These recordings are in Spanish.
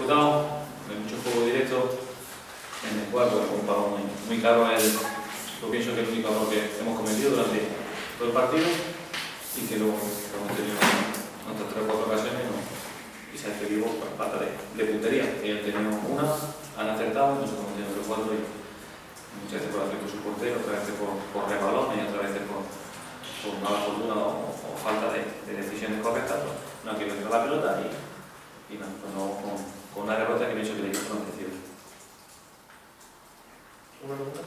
disputado, de mucho juego directo, en el cual pues, un palo muy claro yo pienso que es el único error que hemos cometido durante todo el partido y que luego hemos tenido nuestras 3 o 4 ocasiones y se ha despedido por falta de puntería. Ellos han tenido una, han acertado, nosotros hemos tenido 4 y muchas veces por acierto su portero, otras veces por rebalones y otras veces por mala fortuna o falta de decisiones correctas, pues, no ha querido entrar la pelota y no, pues no, con una derrota que pienso que el equipo no recibe. ¿Una pregunta?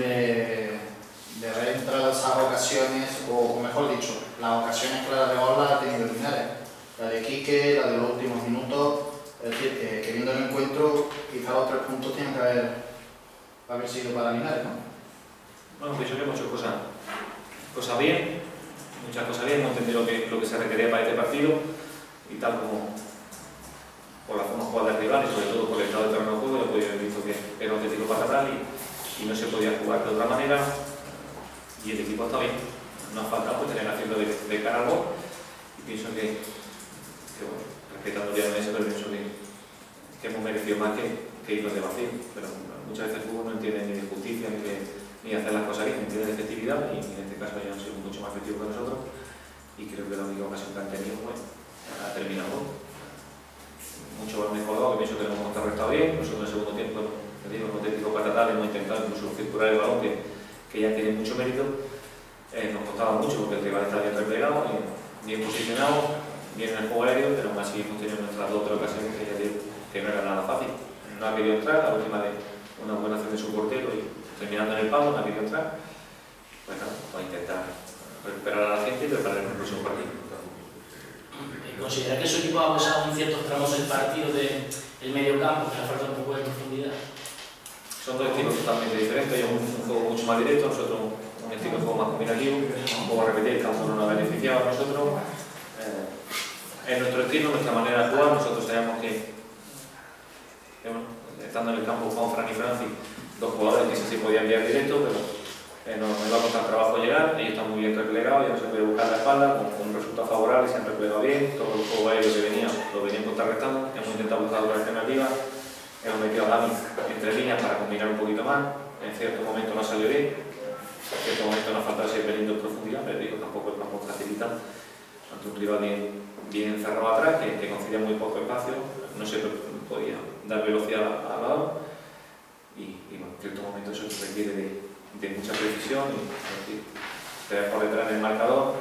De haber entrado esas ocasiones, o mejor dicho, las ocasiones claras de gol las ha tenido Linares. La de Quique, la de los últimos minutos, es decir, que viendo el encuentro, quizá los 3 puntos tienen que haber sido para Linares, ¿no? Bueno, pienso que hemos hecho cosas bien, muchas cosas bien, hemos entendido lo que se requería para este partido y tal como por la forma de jugar del rival y sobre todo por el estado de terreno de juego, yo podía haber visto que era un auténtico patatral y no se podía jugar de otra manera y el equipo está bien. Nos falta pues, tener acierto de cara al gol y pienso que bueno, respetando ya eso, pero pienso que hemos merecido más que irnos de vacío, pero muchas veces el fútbol no entiende ni de justicia ni de hacer las cosas bien, entiende de efectividad y en este caso ya han sido mucho más efectivos que nosotros y creo que la única ocasión que han tenido pues, ha terminado mucho más mejorado, que pienso que lo hemos contrarrestado bien. Nosotros en el segundo tiempo, te digo, un auténtico patatal, hemos intentado incluso circular el balón, que ya tiene mucho mérito. Nos costaba mucho porque el rival estaba bien replegado, bien posicionado, bien en el juego aéreo, pero aún así hemos tenido nuestras 2 o 3 ocasiones que ya digo que no era nada fácil. No ha querido entrar, la última de una buena acción de su portero y terminando en el palo, no ha querido entrar. Pues nada, vamos a intentar recuperar a la gente y preparar el próximo partido. ¿Considera que su equipo ha pasado en ciertos tramos del partido del medio campo, que le falta un poco de profundidad? Son 2 estilos totalmente diferentes, ellos un juego mucho más directo, nosotros un estilo de juego más combinativo, un poco a repetir, el campo no nos ha beneficiado a nosotros. Es nuestro estilo, nuestra manera de jugar, nosotros sabemos que bueno, estando en el campo con Fran y Francis, 2 jugadores que sí se podían enviar directo, pero nos va a costar trabajo llegar, ellos están muy bien replegados, ya no se puede buscar la espalda, con un resultado favorable, se han replegado bien, todo el juego aéreo que venía lo venían contrarrestando, hemos intentado buscar otra alternativa, hemos metido a Dani entre líneas para combinar un poquito más, en cierto momento no salió bien, en cierto momento nos falta ese pelín de profundidad, pero digo, tampoco el campo facilita ante un rival bien encerrado atrás, que concedía muy poco espacio, no se podía dar velocidad al lado y bueno, en cierto momento eso requiere de mucha precisión y te ves por detrás en el marcador.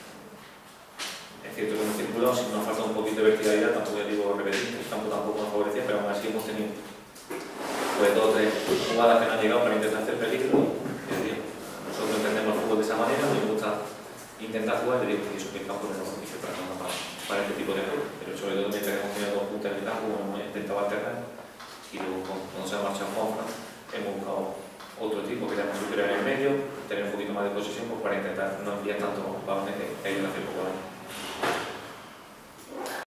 Es cierto que hemos circulado, si nos falta un poquito de verticalidad, tampoco ya digo repetir, el campo tampoco nos favorecía, pero aún así hemos tenido pues 2 o 3 jugadas que no han llegado para intentar hacer peligro y nosotros entendemos el fútbol de esa manera, nos gusta intentar jugar y eso que el campo no nos beneficia para este tipo de juego, pero sobre todo mientras hemos tenido 2 puntas en el campo, hemos intentado alternar y luego cuando se ha marchado Juanfran hemos buscado otro tipo que tenemos superior en el medio, tener un poquito más de posesión pues, para intentar no enviar tanto balones que hay en hacer poco daño.